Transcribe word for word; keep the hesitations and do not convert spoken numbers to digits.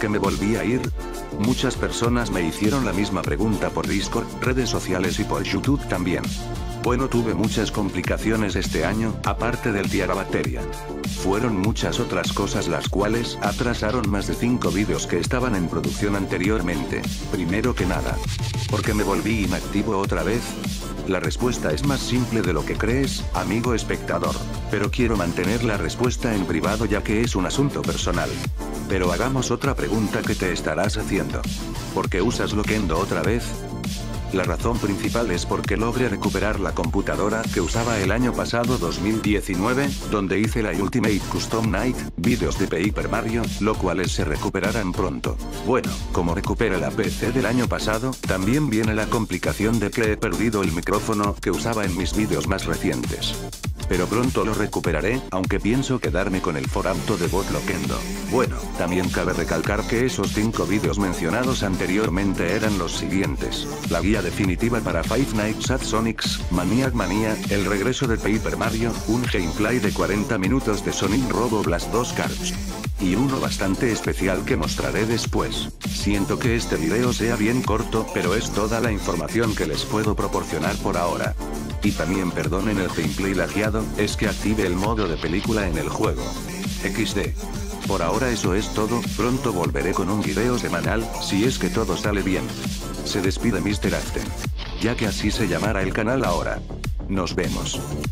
qué me volví a ir? Muchas personas me hicieron la misma pregunta por Discord, redes sociales y por YouTube también. Bueno, tuve muchas complicaciones este año, aparte del Tiarabacteria. Fueron muchas otras cosas las cuales atrasaron más de cinco vídeos que estaban en producción anteriormente. Primero que nada, ¿por qué me volví inactivo otra vez? La respuesta es más simple de lo que crees, amigo espectador. Pero quiero mantener la respuesta en privado ya que es un asunto personal. Pero hagamos otra pregunta que te estarás haciendo. ¿Por qué usas Loquendo otra vez? La razón principal es porque logré recuperar la computadora que usaba el año pasado dos mil diecinueve, donde hice la Ultimate Custom Night, vídeos de Paper Mario, lo cuales se recuperarán pronto. Bueno, como recupera la P C del año pasado, también viene la complicación de que he perdido el micrófono que usaba en mis vídeos más recientes. Pero pronto lo recuperaré, aunque pienso quedarme con el formato de bot Loquendo. Bueno, también cabe recalcar que esos cinco vídeos mencionados anteriormente eran los siguientes: la guía definitiva para Five Nights at Sonic's, Maniac Mania, el regreso de Paper Mario, un gameplay de cuarenta minutos de Sonic Robo Blast dos Cards. Y uno bastante especial que mostraré después. Siento que este video sea bien corto, pero es toda la información que les puedo proporcionar por ahora. Y también perdonen el gameplay lagueado, es que active el modo de película en el juego. equis de. Por ahora eso es todo, pronto volveré con un video semanal, si es que todo sale bien. Se despide míster Aften. Ya que así se llamará el canal ahora. Nos vemos.